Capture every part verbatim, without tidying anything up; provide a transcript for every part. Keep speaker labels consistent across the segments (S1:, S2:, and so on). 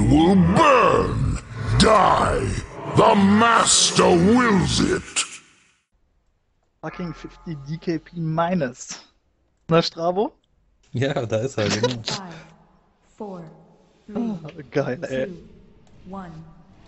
S1: will burn, die. The Master wills it.
S2: Fucking fifty D K P minus. Na, Strabo?
S3: Ja, da ist er, genau.
S4: Five, four, three,
S2: Oh, geil, ey.
S4: two, one.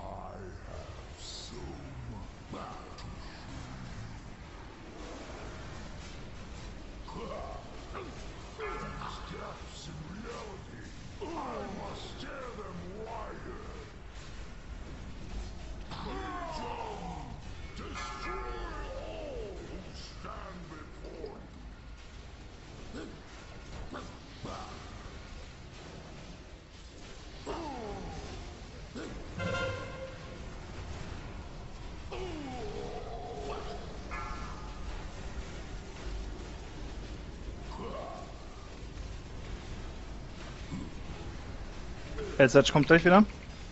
S2: Elsetch kommt gleich wieder.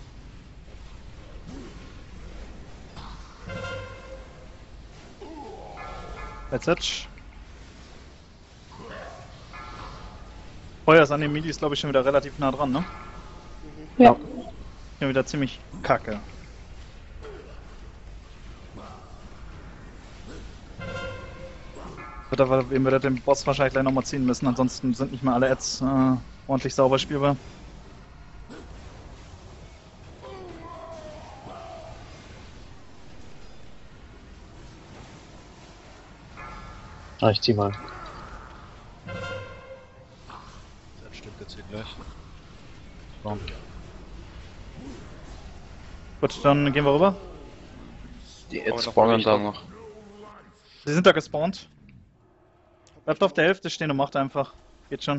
S2: Elsetch. Feuer ist an den Midis, glaube ich, schon wieder relativ nah dran, ne?
S5: Ja.
S2: Ja, wieder ziemlich kacke. Wird aber, wir wird den Boss wahrscheinlich gleich nochmal ziehen müssen, ansonsten sind nicht mehr alle Ads äh, ordentlich sauber spielbar.
S5: Ah, ich zieh mal.
S6: Das stimmt jetzt hier gleich.
S2: So. Gut, dann gehen wir rüber.
S7: Die Ads spawnen da noch.
S2: Sie sind da gespawnt. Bleibt auf der Hälfte stehen und macht einfach. Geht schon.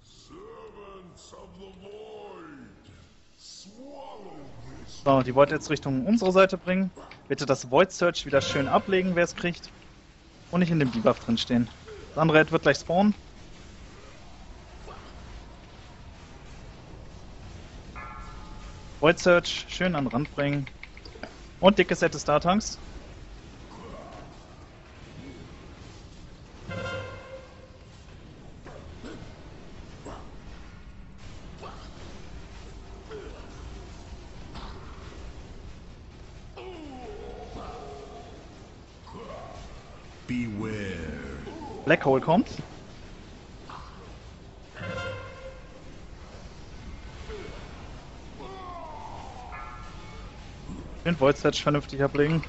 S2: So, die Void jetzt Richtung unsere Seite bringen. Bitte das Void Search wieder schön ablegen, wer es kriegt. Und nicht in dem Debuff drin stehen. Das andere Ad wird gleich spawnen. Void Search schön an den Rand bringen. Und dicke Set des Startanks.
S1: Beware.
S2: Black Hole kommt. Den Void Search vernünftig ablegen.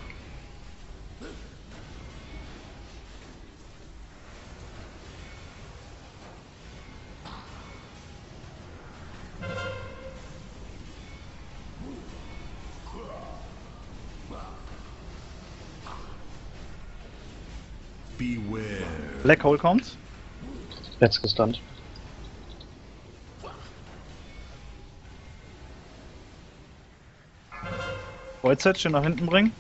S1: Beware.
S2: Black Hole kommt.
S5: Jetzt gestunt.
S2: Void Search schön nach hinten bringen.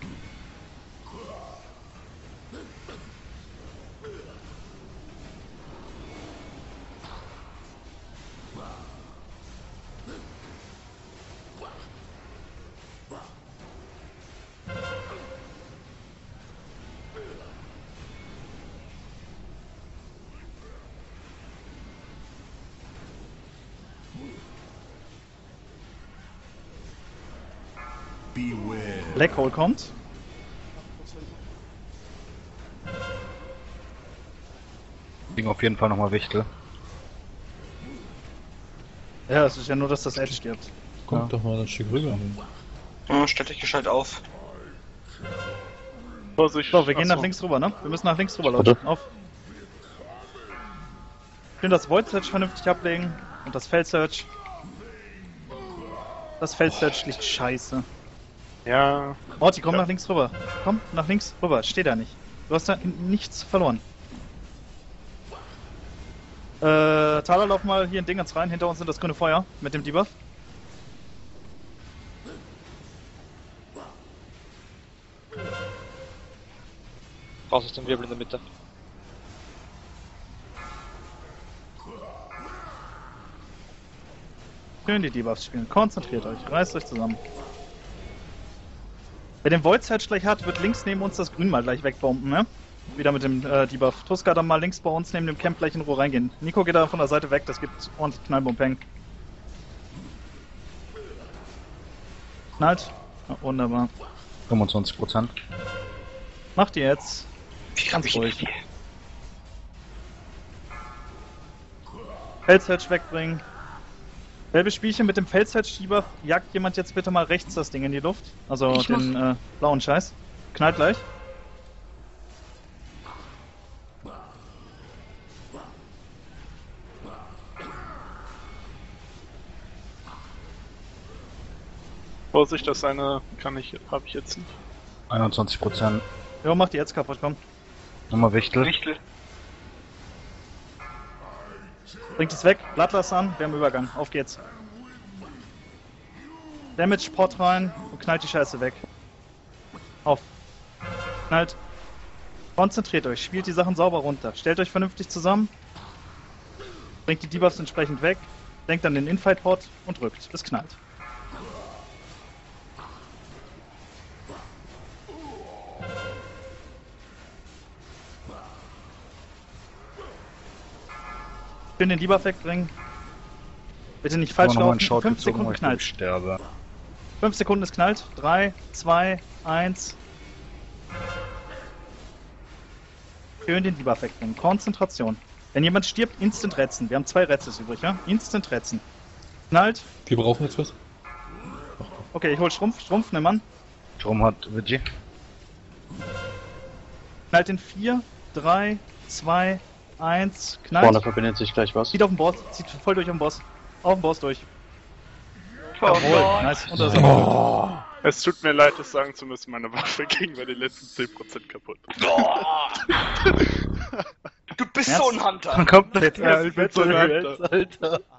S1: Beware.
S2: Black Hole kommt.
S6: Ding auf jeden Fall nochmal Wichtel.
S2: Ja, es ist ja nur, dass das Edge stirbt.
S3: Kommt doch mal ein Stück rüber.
S7: Oh, stell dich gescheit auf.
S8: Vorsicht.
S2: So, wir gehen
S8: Achso.
S2: nach links rüber, ne? Wir müssen nach links rüber, Leute. Auf. Schön das Void Search vernünftig ablegen. Und das Feld Search. Das Feld Search liegt scheiße.
S8: Ja.
S2: Morty, komm nach links rüber. Komm nach links rüber. Steh da nicht. Du hast da nichts verloren. Äh, Thaler, lauf mal hier in Dingens rein. Hinter uns sind das grüne Feuer mit dem Debuff.
S7: Raus aus dem Wirbel in der Mitte.
S2: Schön die Debuffs spielen. Konzentriert euch. Reißt euch zusammen. Wer den Void Search gleich hat, wird links neben uns das Grün mal gleich wegbomben, ne? Wieder mit dem äh, Debuff. Tuska dann mal links bei uns neben dem Camp gleich in Ruhe reingehen. Nico geht da von der Seite weg, das gibt ordentlich Knallbumpeng. Knallt. Ja, wunderbar.
S6: fünfundzwanzig Prozent.
S2: Macht ihr jetzt. Ganz ruhig. Felshedge wegbringen. Selbe Spielchen mit dem Felshedge-Schieber. Jagt jemand jetzt bitte mal rechts das Ding in die Luft. Also
S7: Ich
S2: den äh, blauen Scheiß. Knallt gleich.
S8: Vorsicht, das eine kann ich, habe ich jetzt nicht.
S6: einundzwanzig Prozent.
S2: Jo, macht die jetzt kaputt, komm.
S6: Nochmal Wichtel.
S7: Wichtel.
S2: Bringt es weg, Bloodlust an, wir haben Übergang. Auf geht's. Damage Pot rein und knallt die Scheiße weg. Auf. Knallt. Konzentriert euch, spielt die Sachen sauber runter. Stellt euch vernünftig zusammen. Bringt die Debuffs entsprechend weg. Denkt an den Infight Pot und rückt. Es knallt. Schön den Debuff wegbringen. Bitte nicht falsch laufen. fünf Sekunden knallt.
S6: Sterbe.
S2: fünf Sekunden ist knallt. drei, zwei, eins. Schön den Debuff wegbringen. Konzentration. Wenn jemand stirbt, instant retzen. Wir haben zwei Retzes übrig, ja? Instant retzen. Knallt.
S3: Wir brauchen jetzt was.
S2: Okay, ich hol Schrumpf. Schrumpf, nimm an.
S6: Strom hat Vigi.
S2: Knallt in vier, drei, zwei, eins.
S5: Vorne
S2: Knallt.
S5: verbindet sich gleich was.
S2: Zieht auf den Boss. Zieht voll durch auf den Boss. Auf den Boss durch.
S7: Oh
S2: Jawohl. Nice. Und das ist
S8: Es tut mir leid, das sagen zu müssen, meine Waffe ging bei den letzten zehn Prozent kaputt.
S7: Du bist
S2: Yes.
S7: so ein Hunter!
S6: Kommt
S2: Jetzt,
S8: Ja, ich bin so ein
S2: jetzt,
S8: Alter.
S2: Alter.